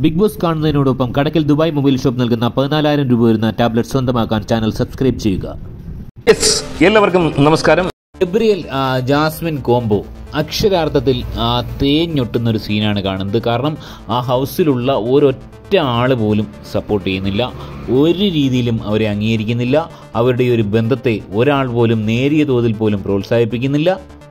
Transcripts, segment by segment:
Big Boss കാണുന്നതിനോടൊപ്പം Kadakkal Dubai mobile shop നൽകുന്ന 14,000 രൂപ വരുന്ന ടാബ്ലറ്റ് സ്വന്തമാക്കാൻ ചാനൽ സബ്സ്ക്രൈബ് ചെയ്യുക. എല്ലാവർക്കും നമസ്കാരം. ഗബ്രിയേൽ ജാസ്മിൻ കോംബോ അക്ഷരാർത്ഥത്തിൽ തേഞ്ഞൊട്ടുന്നൊരു സീനാണ് കാണുന്നത്. കാരണം ആ ഹൗസിലുള്ള ഒരൊറ്റ ആൾ പോലും സപ്പോർട്ട് ചെയ്യുന്നില്ല, ഒരു രീതിയിലും അവരെ അംഗീകരിക്കുന്നില്ല, അവരുടെ ഒരു ബന്ധത്തെ ഒരാൾ പോലും നേരിയ തോതിൽ പോലും പ്രോത്സാഹിപ്പിക്കുന്നില്ല.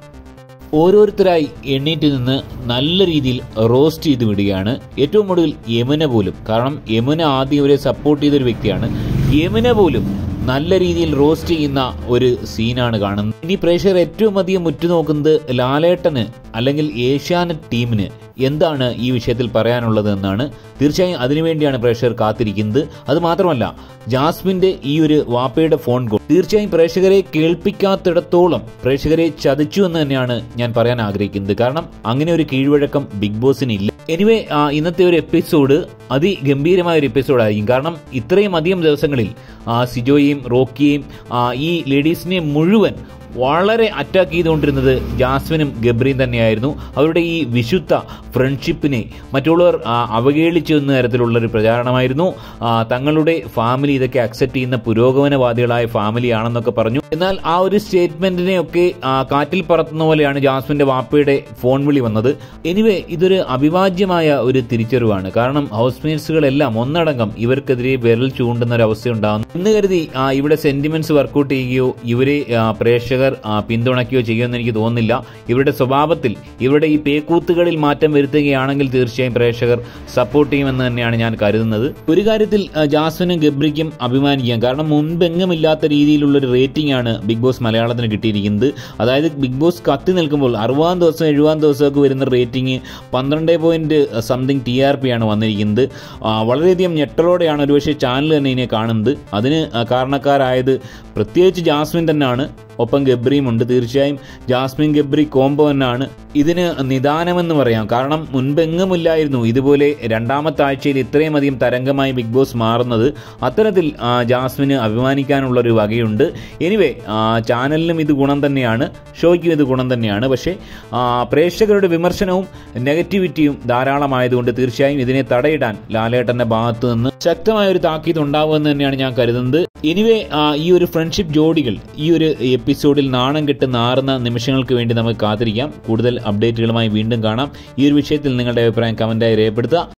ഓരോരുത്തരായി എണ്ണീറ്റ് നിന്ന് നല്ല രീതിയിൽ റോസ്റ്റ് ചെയ്ത് വിടുകയാണ്. ഏറ്റവും ഒടുവിൽ യമുന പോലും, കാരണം യമുന ആദ്യം അവരെ സപ്പോർട്ട് ചെയ്തൊരു വ്യക്തിയാണ്, യമുന പോലും നല്ല രീതിയിൽ റോസ്റ്റ് ചെയ്യുന്ന ഒരു സീനാണ് കാണുന്നത്. ഇനി പ്രേക്ഷകർ ഏറ്റവും അധികം ഉറ്റുനോക്കുന്നത് ലാലേട്ടന് അല്ലെങ്കിൽ ഏഷ്യാനെറ്റ് ടീമിന് എന്താണ് ഈ വിഷയത്തിൽ പറയാനുള്ളത് എന്നാണ്. തീർച്ചയായും അതിനുവേണ്ടിയാണ് പ്രേക്ഷകർ കാത്തിരിക്കുന്നത്. അതുമാത്രമല്ല, ജാസ്മിന്റെ ഈ ഒരു വാപ്പയുടെ ഫോൺ കോൾ തീർച്ചയായും പ്രേക്ഷകരെ കേൾപ്പിക്കാത്തിടത്തോളം പ്രേക്ഷകരെ ചതിച്ചു എന്ന് തന്നെയാണ് ഞാൻ പറയാൻ ആഗ്രഹിക്കുന്നത്. കാരണം അങ്ങനെ ഒരു കീഴ്വഴക്കം ബിഗ് ബോസിന് ഇല്ല. എനിവേ, ഇന്നത്തെ ഒരു എപ്പിസോഡ് അതിഗംഭീരമായ ഒരു എപ്പിസോഡായിരിക്കും. കാരണം ഇത്രയും അധികം ദിവസങ്ങളിൽ സിജോയെയും റോക്കിയെയും ഈ ലേഡീസിനെ മുഴുവൻ വളരെ അറ്റാക്ക് ചെയ്തുകൊണ്ടിരുന്നത് ജാസ്മിനും ഗബ്രിയും തന്നെയായിരുന്നു. അവരുടെ ഈ വിശുദ്ധ ഫ്രണ്ട്ഷിപ്പിനെ മറ്റുള്ളവർ അവഹേളിച്ചു എന്ന തരത്തിലുള്ളൊരു പ്രചാരണമായിരുന്നു. തങ്ങളുടെ ഫാമിലി ഇതൊക്കെ അക്സെപ്റ്റ് ചെയ്യുന്ന പുരോഗമനവാദികളായ ഫാമിലിയാണെന്നൊക്കെ പറഞ്ഞു. എന്നാൽ ആ ഒരു സ്റ്റേറ്റ്മെന്റിനെയൊക്കെ കാറ്റിൽ പറത്തുന്ന പോലെയാണ് ജാസ്മിന്റെ വാപ്പയുടെ ഫോൺ വിളി വന്നത്. എനിവേ, ഇതൊരു അവിഭാജ്യമായ ഒരു തിരിച്ചറിവാണ്. കാരണം ഹൗസ് മേറ്റ്സുകളെല്ലാം ഒന്നടങ്കം ഇവർക്കെതിരെ വിരൽ ചൂണ്ടുന്ന ഒരു അവസ്ഥയുണ്ടാകുന്നു എന്ന് കരുതി ഇവിടെ സെന്റിമെന്റ്സ് വർക്കൗട്ട് ചെയ്യുകയോ ഇവരെ പ്രേക്ഷകർ പിന്തുണയ്ക്കുകയോ ചെയ്യുമെന്ന് എനിക്ക് തോന്നുന്നില്ല. ഇവരുടെ സ്വഭാവത്തിൽ, ഇവരുടെ ഈ പേക്കൂത്തുകളിൽ മാറ്റം വരുത്തുകയാണെങ്കിൽ തീർച്ചയായും പ്രേക്ഷകർ സപ്പോർട്ട് ചെയ്യുമെന്ന് തന്നെയാണ് ഞാൻ കരുതുന്നത്. ഒരു കാര്യത്തിൽ ജാസ്മിനും ഗബ്രിക്കും അഭിമാനിക്കാം. കാരണം മുൻപെങ്ങുമില്ലാത്ത രീതിയിലുള്ളൊരു റേറ്റിംഗ് ആണ് ബിഗ് ബോസ് മലയാളത്തിന് കിട്ടിയിരിക്കുന്നത്. അതായത് ബിഗ് ബോസ് കത്തി നിൽക്കുമ്പോൾ 60 ദിവസം 70 ദിവസമൊക്കെ വരുന്ന റേറ്റിംഗ് 12.something TRP ആണ് വന്നിരിക്കുന്നത്. വളരെയധികം ഞെട്ടലോടെയാണ് ഒരുപക്ഷെ ചാനൽ തന്നെ ഇതിനെ കാണുന്നത്. അതിന് കാരണക്കാരായത് പ്രത്യേകിച്ച് ജാസ്മിൻ തന്നെയാണ്, ഒപ്പം ഗബ്രിയും ഉണ്ട്. തീർച്ചയായും ജാസ്മിൻ ഗബ്രി കോംബോ തന്നെയാണ് ഇതിന് നിദാനമെന്ന് പറയാം. കാരണം മുൻപെങ്ങുമില്ലായിരുന്നു ഇതുപോലെ രണ്ടാമത്തെ ആഴ്ചയിൽ ഇത്രയും അധികം തരംഗമായി ബിഗ് ബോസ് മാറുന്നത്. അത്തരത്തിൽ ജാസ്മിന് അഭിമാനിക്കാനുള്ളൊരു വകയുണ്ട്. എനിവേ, ചാനലിനും ഇത് ഗുണം തന്നെയാണ്, ഷോയ്ക്കും ഇത് ഗുണം തന്നെയാണ്. പക്ഷേ പ്രേക്ഷകരുടെ വിമർശനവും നെഗറ്റിവിറ്റിയും ധാരാളമായതുകൊണ്ട് തീർച്ചയായും ഇതിനെ തടയിടാൻ ലാലേട്ടന്റെ ഭാഗത്തു നിന്ന് ശക്തമായ ഒരു താക്കീത് ഉണ്ടാവുമെന്ന് തന്നെയാണ് ഞാൻ കരുതുന്നത്. എനിവേ, ഈ ഒരു ഫ്രണ്ട്ഷിപ്പ് ജോഡികൾ ഈ ഒരു എപ്പിസോഡിൽ നാണം കെട്ട് നാറുന്ന നിമിഷങ്ങൾക്ക് വേണ്ടി നമുക്ക് കാത്തിരിക്കാം. കൂടുതൽ അപ്ഡേറ്റുകളുമായി വീണ്ടും കാണാം. ഈ ഒരു വിഷയത്തിൽ നിങ്ങളുടെ അഭിപ്രായം കമന്റായി രേഖപ്പെടുത്തുക.